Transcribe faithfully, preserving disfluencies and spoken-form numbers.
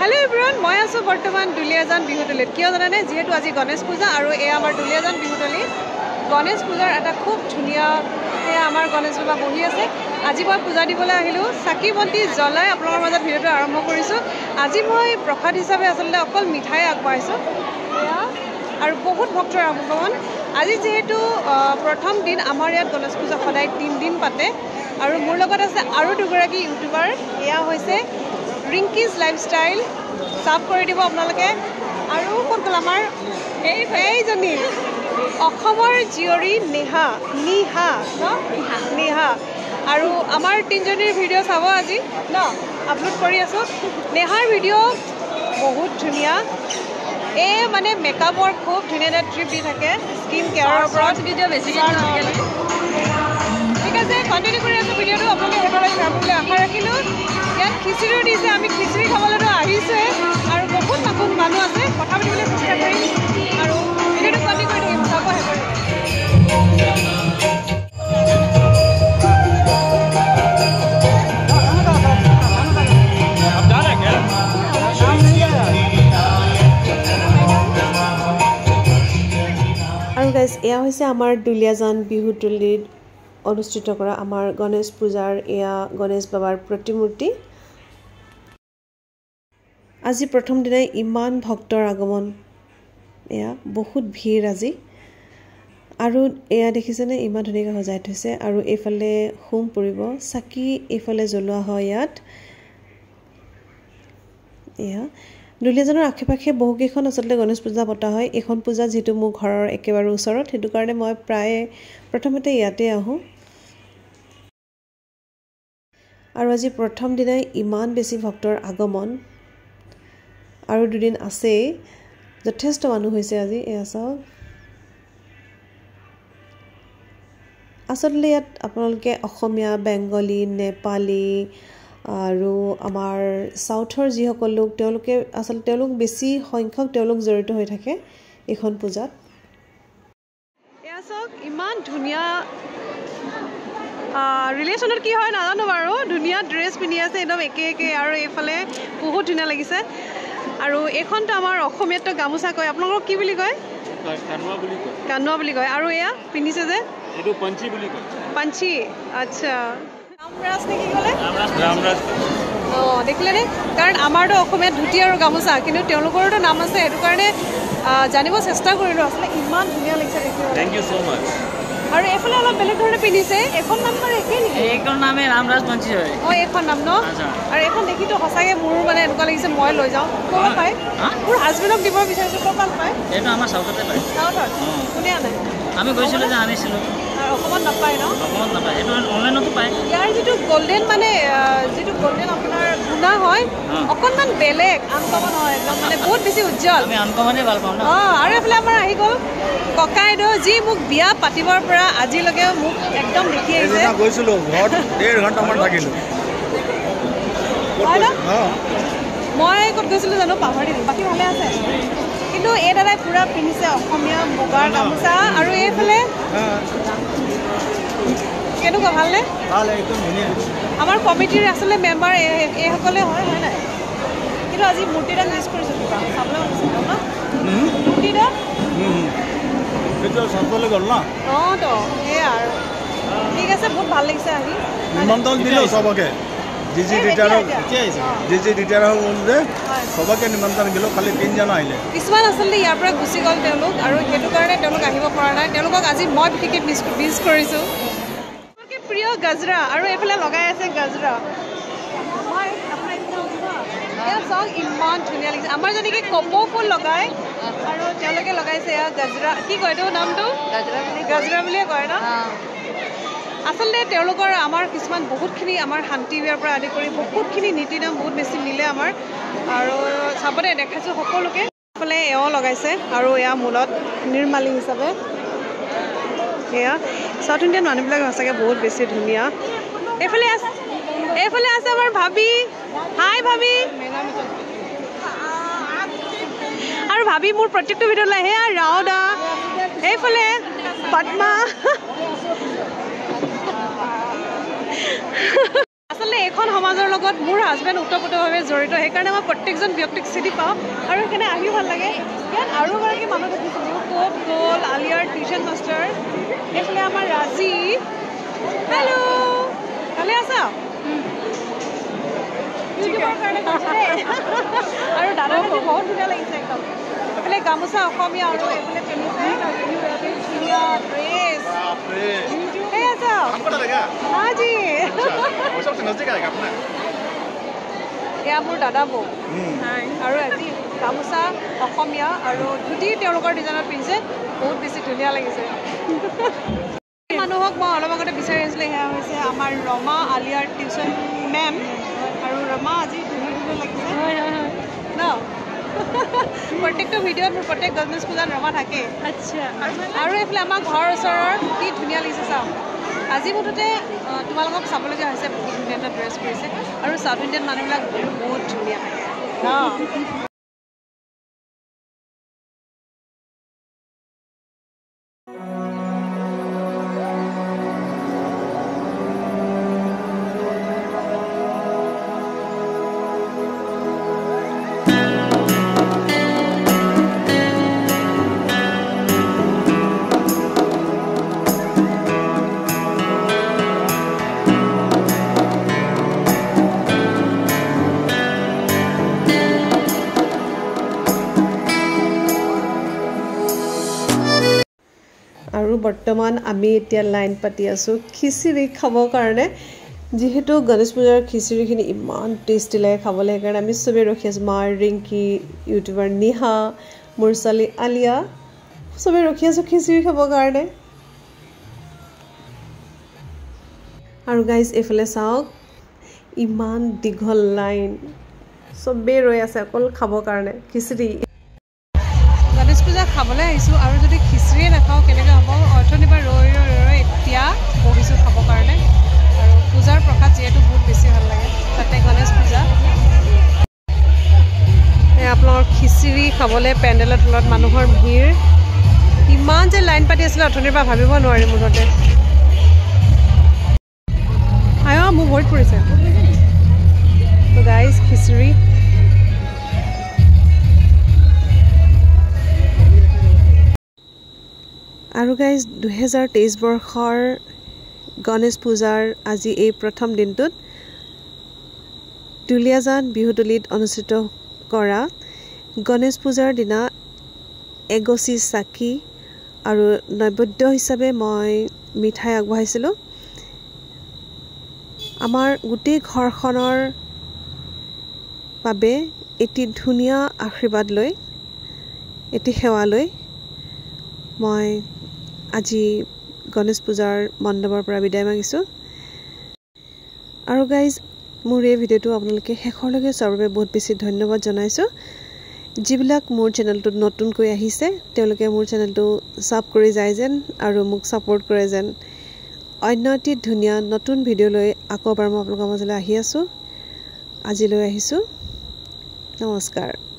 Hello everyone, মই আছো বৰ্তমান দুলিয়াজান বিহুতলিত কিয় জানানে যেহেতু আজি গণেশ পূজা আৰু এ আমাৰ দুলিয়াজান বিহুতলি গণেশ পূজাৰ এটা খুব ধুনিয়া এ আমাৰ গণেশ বাবা বহি আছে আজি মই পূজা দিবলৈ আহিলো চাকি বন্তি জ্বলাই আপোনালোকৰ মাজত ভিডিওটো আৰম্ভ কৰিছো আজি মই প্ৰসাদ হিচাপে আসলে অকল মিঠাই আগবাইছো আৰু বহুত ভক্তৰ আগমন আজি যেহেতু প্ৰথম দিন আমাৰ ইয়াত গণেশ পূজা সদায় তিন দিন পাতে আৰু মোৰ লগত আছে আৰু দুগৰাকী ইউটিউবাৰ এয়া হৈছে ৰিংকিজ লাইফষ্টাইল সাব কৰি দিব আপোনালোকে আৰু কোন কল আমাৰ এই এইজনী অসমৰ জিয়ৰী নেহা নিহা ন নেহা আৰু আমাৰ তিনজনীৰ ভিডিঅ' চাব আজি ন আপলোড কৰি আছো নেহাৰ ভিডিঅ' বহুত ধুনীয়া এই মানে মেকআপৰ খুব ধুনীয়া এটা ট্ৰিপ দি থাকে স্কিন কেয়াৰৰ ওপৰত ভিডিঅ' বেছি ঠিক আছে কণ্টিনিউ কৰি আছো ভিডিঅ'টো আপোনালোকে হেবালৈ চাব বুলি আশা ৰাখিলোঁ ইয়াত খিচিৰিও দিছে আমি খিচিৰি খাবলৈতো আহিছোৱে আৰু বহুত নতুন মানুহ আছে কথা পাতিবলৈ চেষ্টা কৰিম আৰু ভিডিঅ'টো কণ্টিনিউ কৰি থাকিম চাব হেবালৈ আৰু গাইজ এয়া হৈছে আমাৰ দুলিয়াজান বিহুতলিত অনুষ্ঠিত কৰা আমাৰ গণেশ পূজাৰ এয়া গণেশ বাবাৰ প্ৰতিমূৰ্তি আজি প্ৰথম দিনাই ইমান ভক্তৰ আগমন এয়া বহুত ভিৰ আজি আৰু এয়া দেখিছেনে ইমান ধুনীয়াকৈ সজাই থৈছে আৰু এইফালে হোম পৰিব চাকি এইফালে জ্বলোৱা হয় ইয়াত এয়া দুলিয়াজানৰ আশে-পাশে বহুকেইখন আচলতে গণেশ পূজা পতা হয় এখন পূজা যেটো মোৰ ঘৰৰ একেবাৰে ওচৰত হেতু কাৰণে মই প্ৰায় প্ৰথমতে ইয়াতে আহোঁ আৰু আজি প্ৰথম দিনাই ইমান বেছি ভক্তৰ আগমন আৰু দুদিন আছে যথেষ্ট মানুহ হৈছে আজি এয়া চাওক আচলতে ইয়াত আপোনালোকে অসমীয়া বেংগলী নেপালী আৰু আমাৰ সাউথৰ যিসকল লোক তেওঁলোকে আচলতে তেওঁলোক বেছি সংখ্যক তেওঁলোক জড়িত হৈ থাকে এখন পূজাত এয়া চাওক ইমান ধুনীয়া ৰিলেশ্যনত কি হয় নাজানো বাৰু ধুনীয়া ড্ৰেছ পিন্ধি আছে একদম একে একে আৰু এইফালে বহুত ধুনীয়া লাগিছে আৰু এইখনটো আমাৰ অসমীয়াত গামোচা কয় আপোনালোকক কি বুলি কয় কানুৱা বুলি কয় কানুৱা বুলি কয় আৰু এয়া পিন্ধিছে যে এইটো পঞ্চি বুলি কয় পঞ্চি আচ্ছা ৰামৰাজ নেকি ক'লে ৰামৰাজ অঁ দেখিলেনে কাৰণ আমাৰতো অসমীয়াত ধুতি আৰু গামোচা কিন্তু তেওঁলোকৰতো নাম আছে সেইটো কাৰণে জানিব চেষ্টা কৰিলোঁ আচলতে ইমান ধুনীয়া লাগিছে দেখিবলৈ থেংক ইউ ছ' মাছ আৰু এইফালে অলপ বেলেগ ধৰণে পিন্ধিছে এখন নাম বাৰু একেই নেকি এইখন নামে ৰামৰাজ পঞ্চি হয় অঁ এইখন নাম ন আৰু এইখন দেখিতো সঁচাকৈ মোৰ মানে এনেকুৱা লাগিছে মই লৈ যাওঁ ক'ৰ পায় মোৰ হাজবেণ্ডক দিব বিচাৰিছোঁ ক'ৰ পৰা পায় এইটো আমাৰ চাউথতে পায় চাউথত কোনে আনে আমি গৈছিলোঁ যে আনিছিলোঁ আৰু অসমত নাপায় ন অসমত নাপায় এইটো অনলাইনতো পায় ইয়াৰ যিটো গল্ডেন মানে যিটো গল্ডেন আপোনাৰ গুণা হয় অকণমান বেলেগ আনকমন হয় একদম মানে বহুত বেছি উজ্জ্বল আমি আনকমনে ভাল পাওঁ ন অঁ আৰু এইফালে আমাৰ আহি গ'ল ককাইদেউ যি মোক বিয়া পাতিবৰ পৰা আজিলৈকে মোক একদম দেখি আহিছে গৈছিলোঁ ঘৰত ডেৰ ঘণ্টামান থাকিলোঁ মই ক'ত গৈছিলোঁ জানো পাহৰিলোঁ বাকী ভালে আছে কিন্তু এই দাদাই পুৰা পিন্ধিছে অসমীয়া মুগাৰ গামোচা আৰু এইফালে কেনেকুৱা ভালনে ভাল একদম ধুনীয়া আমাৰ কমিটিৰ আচলতে মেম্বাৰ এইসকলে হয় হয় নাই কিন্তু আজি মূৰ্তিটা মিছ কৰিছোঁ কিবা চাবলৈ মন ন মূৰ্তিটা চাবলৈ গ'ল ন অঁ তো সেয়া আৰু ঠিক আছে বহুত ভাল লাগিছে আহি নিমন্ত্ৰণ দিলোঁ চবকে জি জি ৰিটায়াৰ জি জি ৰিটায়াৰ হ'ল যে চবকে নিমন্ত্ৰণ দিলোঁ খালি তিনিজন আহিলে কিছুমান আচলতে ইয়াৰ পৰা গুচি গ'ল তেওঁলোক আৰু সেইটো কাৰণে তেওঁলোক আহিব পৰা নাই তেওঁলোকক আজি মই বিশেষকৈ মিছ মিছ কৰিছোঁ প্ৰিয় গাজৰা আৰু এইফালে লগাই আছে গাজৰা চাওক ইমান ধুনীয়া লাগিছে আমাৰ যেনেকৈ কপৌ ফুল লগাই আৰু তেওঁলোকে লগাইছে এয়া গাজৰা কি কয় এইটো নামটো গাজৰা বুলি গাজৰা বুলিয়ে কয় ন আচলতে তেওঁলোকৰ আমাৰ কিছুমান বহুতখিনি আমাৰ শান্তি বিয়াৰ পৰা আদি কৰি বহুতখিনি নীতি নিয়ম বহুত বেছি মিলে আমাৰ আৰু চাবলৈ দেখাইছোঁ সকলোকে এইফালে এওঁ লগাইছে আৰু এয়া মূলত নিৰ্মালী হিচাপে এয়া চাউথ ইণ্ডিয়ান মানুহবিলাক সঁচাকৈ বহুত বেছি ধুনীয়া এইফালে আছে এইফালে আছে আমাৰ ভাবি হাই ভাবি আৰু ভাবি মোৰ প্ৰত্যেকটো ভিডিঅ'লৈ আহে ৰাওদা এইফালে পদ্মা আচলতে এইখন সমাজৰ লগত মোৰ হাজবেণ্ড ওতপ্ৰোতভাৱে জড়িত সেইকাৰণে মই প্ৰত্যেকজন ব্যক্তিক চিনি পাওঁ আৰু সেইকাৰণে আহি ভাল লাগে ইয়াত আৰু এগৰাকী মানুহ দেখিছিলোঁ ক'ত গ'ল আলিয়াৰ টিউশ্যন মাষ্টাৰ এইফালে আমাৰ ৰাজি হেল্ল' ভালে আছা ইউটিউবৰ কাৰণে আৰু দাদা বহুত ধুনীয়া লাগিছে একদম এইফালে গামোচা অসমীয়া আৰু এইফালে পিন্ধিছে ধুনীয়া ড্ৰেছ সেই আছা আজি এয়া মোৰ দাদা বৌ আৰু আজি গামোচা অসমীয়া আৰু ধুতি তেওঁলোকৰ ডিজাইনত পিন্ধিছে বহুত বেছি ধুনীয়া লাগিছে মানুহক মই অলপ আগতে বিচাৰি আছিলোঁ সেয়া হৈছে আমাৰ ৰমা আলিয়াৰ টিউশ্যন মেম আৰু ৰমা আজি ধুনীয়া ধুনীয়া লাগিছে ন প্ৰত্যেকটো ভিডিঅ'ত মোৰ প্ৰত্যেক গণেশ পূজাত ৰমা থাকে আচ্ছা আৰু এইফালে আমাৰ ঘৰৰ ওচৰৰ কি ধুনীয়া লাগিছে চাওঁ আজি মুঠতে তোমালোকক চাবলগীয়া হৈছে বহুত ধুনীয়া এটা ড্ৰেছ কৰিছে আৰু চাউথ ইণ্ডিয়ান মানুহবিলাক বহুত ধুনীয়া ন আৰু বৰ্তমান আমি এতিয়া লাইন পাতি আছোঁ খিচিৰি খাবৰ কাৰণে যিহেতু গণেশ পূজাৰ খিচিৰিখিনি ইমান টেষ্টি লাগে খাবলৈ সেইকাৰণে আমি চবেই ৰখি আছোঁ মা ৰিংকি ইউটিউবাৰ নিহা মোৰ ছোৱালী আলিয়া চবেই ৰখি আছোঁ খিচিৰি খাবৰ কাৰণে আৰু গাইজ এইফালে চাওক ইমান দীঘল লাইন চবেই ৰৈ আছে অকল খাবৰ কাৰণে খিচিৰি গণেশ পূজা খাবলৈ আহিছোঁ আৰু যদি খিচিৰিয়ে নাখাওঁ কেনেকৈ হ'ব অৰ্থনিৰ পৰা ৰৈ ৰৈ ৰৈ এতিয়া বহিছোঁ খাবৰ কাৰণে আৰু পূজাৰ প্ৰসাদ যিহেতু বহুত বেছি ভাল লাগে তাতে গণেশ পূজা আপোনালোকৰ খিচিৰি খাবলৈ পেণ্ডেলৰ তলত মানুহৰ ভিৰ ইমান যে লাইন পাতি আছিলে অৰ্থনিৰ পৰা ভাবিব নোৱাৰি মুঠতে আয় মোৰ ভৰিত পৰিছে গাইজ খিচিৰি আৰু গাইজ দুহেজাৰ তেইছ বৰ্ষৰ গণেশ পূজাৰ আজি এই প্ৰথম দিনটোত দুলিয়াজান বিহুতলীত অনুষ্ঠিত কৰা গণেশ পূজাৰ দিনা এগছি চাকি আৰু নৈবেদ্য হিচাপে মই মিঠাই আগবঢ়াইছিলোঁ আমাৰ গোটেই ঘৰখনৰ বাবে এটি ধুনীয়া আশীৰ্বাদ লৈ এটি সেৱা লৈ মই আজি গণেশ পূজাৰ মণ্ডপৰ পৰা বিদায় মাগিছোঁ আৰু গাইজ মোৰ এই ভিডিঅ'টো আপোনালোকে শেষৰলৈকে চোৱাৰ বাবে বহুত বেছি ধন্যবাদ জনাইছোঁ যিবিলাক মোৰ চেনেলটোত নতুনকৈ আহিছে তেওঁলোকে মোৰ চেনেলটো ছাব কৰি যায় যেন আৰু মোক ছাপোৰ্ট কৰে যেন অন্য এটি ধুনীয়া নতুন ভিডিঅ' লৈ আকৌ এবাৰ মই আপোনালোকৰ মাজলৈ আহি আছোঁ আজিলৈ আহিছোঁ নমস্কাৰ